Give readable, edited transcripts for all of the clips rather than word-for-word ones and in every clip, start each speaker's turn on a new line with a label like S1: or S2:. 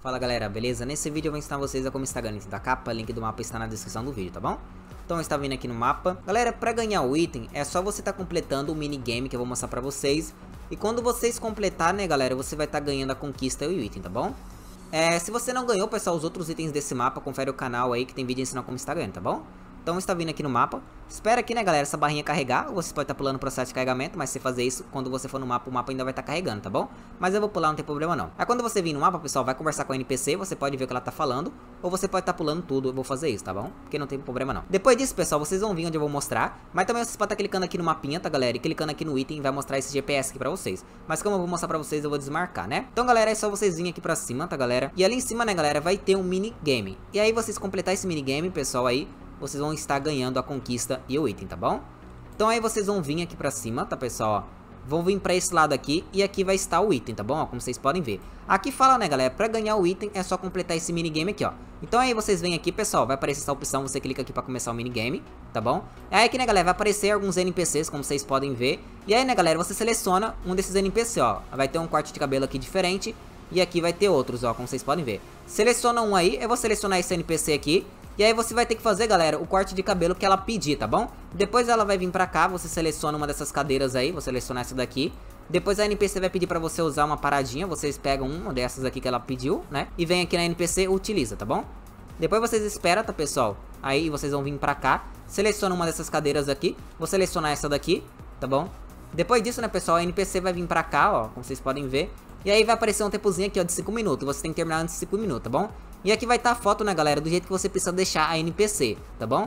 S1: Fala galera, beleza? Nesse vídeo eu vou ensinar vocês a como instalar o item da capa, link do mapa está na descrição do vídeo, tá bom? Então está vindo aqui no mapa. Galera, pra ganhar o item é só você tá completando o minigame que eu vou mostrar pra vocês. E quando vocês completar, né galera, você vai estar ganhando a conquista e o item, tá bom? Se você não ganhou, pessoal, os outros itens desse mapa, confere o canal aí que tem vídeo ensinando como está ganhando, tá bom? Então está vindo aqui no mapa. Espera aqui, né galera, essa barrinha carregar. Ou você pode estar pulando o processo de carregamento, mas se você fazer isso, quando você for no mapa, o mapa ainda vai estar carregando, tá bom? Mas eu vou pular, não tem problema não. Aí quando você vir no mapa, pessoal, vai conversar com a NPC, você pode ver o que ela tá falando. Ou você pode estar pulando tudo, eu vou fazer isso, tá bom? Porque não tem problema não. Depois disso, pessoal, vocês vão vir onde eu vou mostrar. Mas também vocês podem estar clicando aqui no mapinha, tá galera? E clicando aqui no item, vai mostrar esse GPS aqui pra vocês. Mas como eu vou mostrar pra vocês, eu vou desmarcar, né? Então galera, é só vocês virem aqui pra cima, tá galera? E ali em cima, né galera, vai ter um minigame. E aí vocês completar esse minigame, pessoal, aí vocês vão estar ganhando a conquista e o item, tá bom? Então aí vocês vão vir aqui pra cima, tá pessoal? Ó, vão vir pra esse lado aqui e aqui vai estar o item, tá bom? Ó, como vocês podem ver. Aqui fala, né galera, pra ganhar o item é só completar esse minigame aqui, ó. Então aí vocês vêm aqui, pessoal, vai aparecer essa opção, você clica aqui pra começar o minigame, tá bom? Aí aqui, né galera, vai aparecer alguns NPCs, como vocês podem ver. E aí, né galera, você seleciona um desses NPC, ó. Vai ter um corte de cabelo aqui diferente e aqui vai ter outros, ó, como vocês podem ver. Seleciona um aí, eu vou selecionar esse NPC aqui. E aí você vai ter que fazer, galera, o corte de cabelo que ela pedir, tá bom? Depois ela vai vir pra cá, você seleciona uma dessas cadeiras aí, vou selecionar essa daqui. Depois a NPC vai pedir pra você usar uma paradinha, vocês pegam uma dessas aqui que ela pediu, né? E vem aqui na NPC, utiliza, tá bom? Depois vocês esperam, tá pessoal? Aí vocês vão vir pra cá, seleciona uma dessas cadeiras aqui, vou selecionar essa daqui, tá bom? Depois disso, né pessoal, a NPC vai vir pra cá, ó, como vocês podem ver. E aí vai aparecer um tempozinho aqui, ó, de 5 minutos, você tem que terminar antes de 5 minutos, tá bom? E aqui vai estar a foto, né galera, do jeito que você precisa deixar a NPC, tá bom?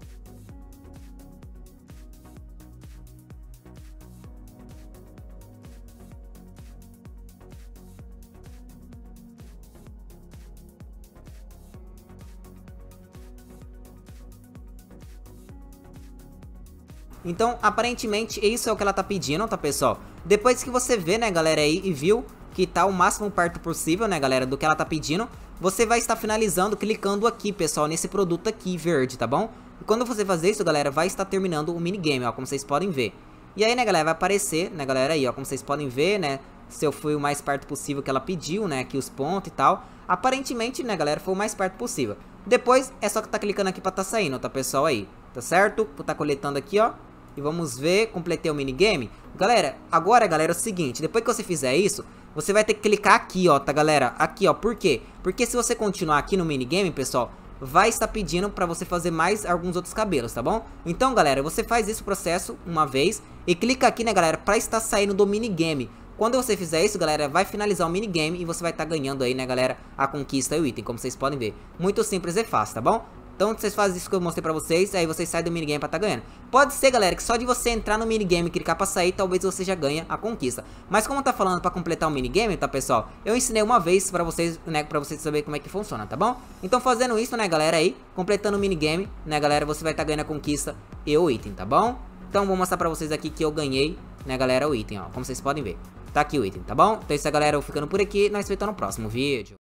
S1: Então, aparentemente, isso é o que ela tá pedindo, tá pessoal? Depois que você vê, né galera, aí e viu que tá o máximo perto possível, né galera, do que ela tá pedindo, você vai estar finalizando clicando aqui, pessoal, nesse produto aqui verde, tá bom? E quando você fazer isso, galera, vai estar terminando o minigame, ó, como vocês podem ver. E aí, né galera, vai aparecer, né galera, aí, ó, como vocês podem ver, né, se eu fui o mais perto possível que ela pediu, né, aqui os pontos e tal. Aparentemente, né galera, foi o mais perto possível. Depois, é só que tá clicando aqui pra tá saindo, tá pessoal, aí, tá certo? Tá coletando aqui, ó. E vamos ver, completei o minigame. Galera, agora, galera, é o seguinte, depois que você fizer isso, você vai ter que clicar aqui, ó, tá, galera? Aqui, ó, por quê? Porque se você continuar aqui no minigame, pessoal, vai estar pedindo pra você fazer mais alguns outros cabelos, tá bom? Então, galera, você faz esse processo uma vez e clica aqui, né, galera, pra estar saindo do minigame. Quando você fizer isso, galera, vai finalizar o minigame e você vai estar ganhando aí, né, galera, a conquista e o item, como vocês podem ver. Muito simples e fácil, tá bom? Então vocês fazem isso que eu mostrei pra vocês, aí vocês saem do minigame pra tá ganhando. Pode ser, galera, que só de você entrar no minigame e clicar pra sair, talvez você já ganhe a conquista. Mas como tá falando pra completar o minigame, tá, pessoal? Eu ensinei uma vez pra vocês, né, pra vocês saberem como é que funciona, tá bom? Então fazendo isso, né, galera, aí, completando o minigame, né, galera, você vai tá ganhando a conquista e o item, tá bom? Então vou mostrar pra vocês aqui que eu ganhei, né, galera, o item, ó, como vocês podem ver. Tá aqui o item, tá bom? Então é isso aí, galera, eu ficando por aqui, nós vemos no próximo vídeo.